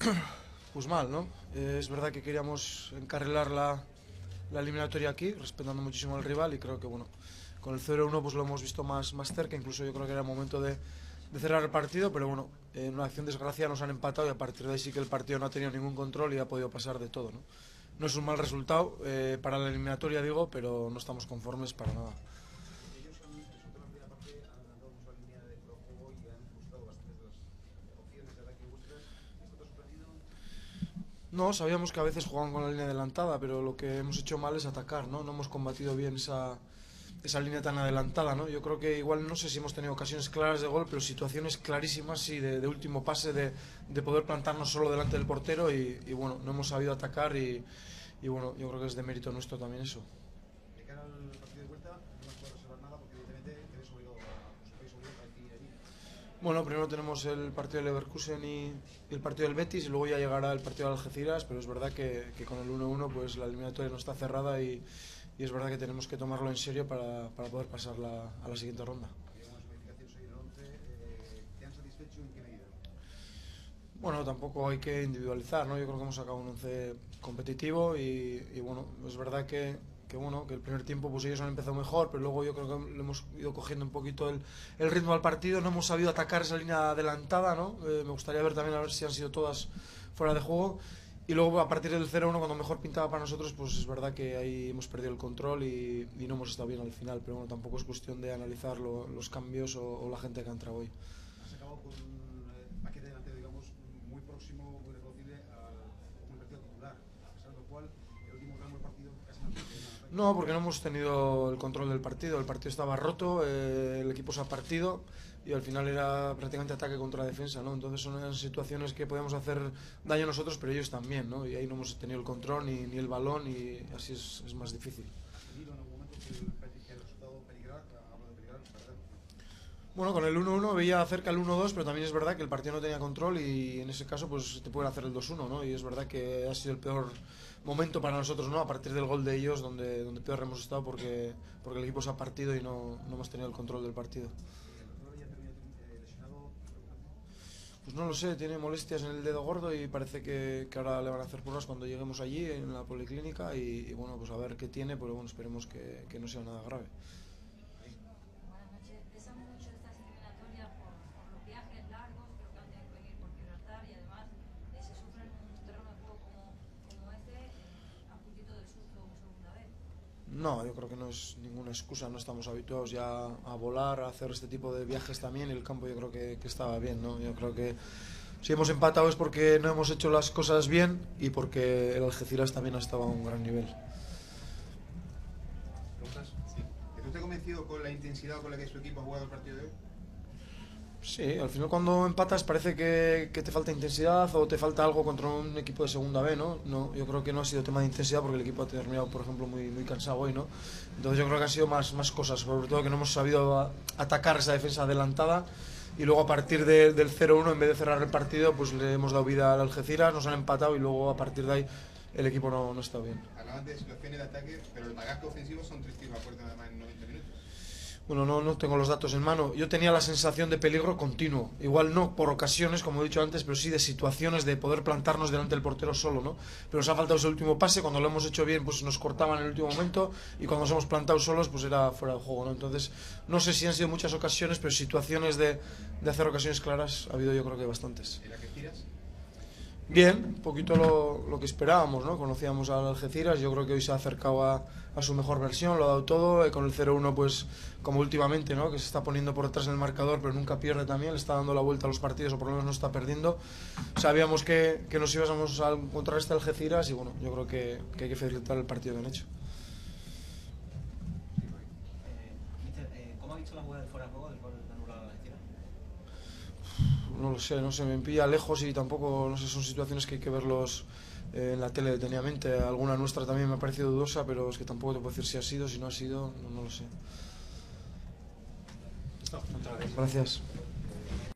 Pues mal, ¿no? Es verdad que queríamos encarrilar la eliminatoria aquí, respetando muchísimo al rival y creo que, bueno, con el 0-1 pues lo hemos visto más cerca, incluso yo creo que era el momento de cerrar el partido, pero bueno, en una acción desgraciada nos han empatado y a partir de ahí sí que el partido no ha tenido ningún control y ha podido pasar de todo, ¿no? No es un mal resultado para la eliminatoria, digo, pero no estamos conformes para nada. Ellos sobre todo en la primera parte, han dado mucha línea de juego y han frustrado bastantes de las opciones de ataque vuestras. ¿Esto te ha sorprendido? No, sabíamos que a veces jugaban con la línea adelantada, pero lo que hemos hecho mal es atacar, ¿no? No hemos combatido bien esa línea tan adelantada, ¿no? Yo creo que igual no sé si hemos tenido ocasiones claras de gol, pero situaciones clarísimas, sí, de último pase, de poder plantarnos solo delante del portero y bueno, no hemos sabido atacar y bueno, yo creo que es de mérito nuestro también eso. De cara al partido de vuelta, no vas a poder reservar nada porque evidentemente te ves obligado os veis obligados a decidir allí. Bueno, primero tenemos el partido del Leverkusen y el partido del Betis y luego ya llegará el partido del Algeciras, pero es verdad que con el 1-1 pues la eliminatoria no está cerrada y es verdad que tenemos que tomarlo en serio para poder pasar a la siguiente ronda. Había unas modificaciones hoy en el 11. ¿Te han satisfecho en qué medida? Bueno, tampoco hay que individualizar, ¿no? Yo creo que hemos sacado un 11 competitivo y bueno, es verdad bueno, que el primer tiempo pues ellos han empezado mejor, pero luego yo creo que le hemos ido cogiendo un poquito el ritmo al partido, no hemos sabido atacar esa línea adelantada, ¿no? Me gustaría ver también a ver si han sido todas fuera de juego y luego a partir del 0-1 cuando mejor pintaba para nosotros, pues es verdad que ahí hemos perdido el control y no hemos estado bien al final, pero bueno, tampoco es cuestión de analizar los cambios o la gente que ha entrado hoy. Has acabado con un paquete delantero, digamos, muy próximo, muy reconocible al convertido titular, a pesar de lo cual el último tramo del partido casi no tiene nada. No, porque no hemos tenido el control del partido. El partido estaba roto, el equipo se ha partido y al final era prácticamente ataque contra defensa, ¿no? Entonces son situaciones que podemos hacer daño a nosotros, pero ellos también, ¿no? Y ahí no hemos tenido el control ni el balón y así es más difícil. ¿Has tenido en algún momento que el resultado peligrar, hablo de peligrar, perder? Bueno, con el 1-1 veía cerca el 1-2, pero también es verdad que el partido no tenía control y en ese caso pues te pueden hacer el 2-1, ¿no? Y es verdad que ha sido el peor momento para nosotros, ¿no? A partir del gol de ellos donde peor hemos estado porque el equipo se ha partido y no hemos tenido el control del partido. El otro día terminó lesionado. Pues no lo sé, tiene molestias en el dedo gordo y parece que ahora le van a hacer pruebas cuando lleguemos allí en la policlínica y bueno, pues a ver qué tiene, pero bueno, esperemos que no sea nada grave. Buenas noches. Pesa mucho estas eliminatorias por los viajes largos, creo que han tenido que venir por Gibraltar y además se sufren en un terreno de juego como este, a puntito del susto segunda vez. No, yo creo que no es ninguna excusa, no estamos habituados ya a volar, a hacer este tipo de viajes también y el campo yo creo que estaba bien, ¿no? Yo creo que si hemos empatado es porque no hemos hecho las cosas bien y porque el Algeciras también ha estado a un gran nivel. ¿Preguntas? Sí. ¿Tú te has convencido con la intensidad con la que su equipo ha jugado el partido de hoy? Sí, al final cuando empatas parece que te falta intensidad o te falta algo contra un equipo de segunda B, ¿no? No, yo creo que no ha sido tema de intensidad porque el equipo ha terminado, por ejemplo, muy cansado hoy, ¿no? Entonces yo creo que han sido más cosas, sobre todo que no hemos sabido atacar esa defensa adelantada y luego a partir del 0-1 en vez de cerrar el partido pues le hemos dado vida al Algeciras, nos han empatado y luego a partir de ahí el equipo no está bien. Hablaban de situaciones de ataque, pero el bagaje ofensivo son 3 tiros a puerta además en 90 minutos. Bueno, no tengo los datos en mano. Yo tenía la sensación de peligro continuo. Igual no por ocasiones, como he dicho antes, pero sí de situaciones de poder plantarnos delante del portero solo, ¿no? Pero nos ha faltado ese último pase. Cuando lo hemos hecho bien, pues nos cortaban en el último momento. Y cuando nos hemos plantado solos, pues era fuera de juego, ¿no? Entonces, no sé si han sido muchas ocasiones, pero situaciones de hacer ocasiones claras ha habido yo creo que bastantes. ¿En la que tiras? Bien, un poquito lo que esperábamos, ¿no? Conocíamos al Algeciras, yo creo que hoy se ha acercado a su mejor versión, lo ha dado todo, con el 0-1 pues como últimamente, ¿no? Que se está poniendo por detrás en el marcador pero nunca pierde también, le está dando la vuelta a los partidos o por lo menos no está perdiendo. Sabíamos que nos íbamos a encontrar este Algeciras y bueno, yo creo que hay que felicitar el partido que han hecho. ¿Cómo ha visto la jugada del fuera de juego del gol anulado a la Algeciras? No lo sé, no sé, me pilla lejos y tampoco, no sé, son situaciones que hay que verlos en la tele detenidamente. Alguna nuestra también me ha parecido dudosa, pero es que tampoco te puedo decir si ha sido, si no ha sido, no lo sé. Gracias. Gracias.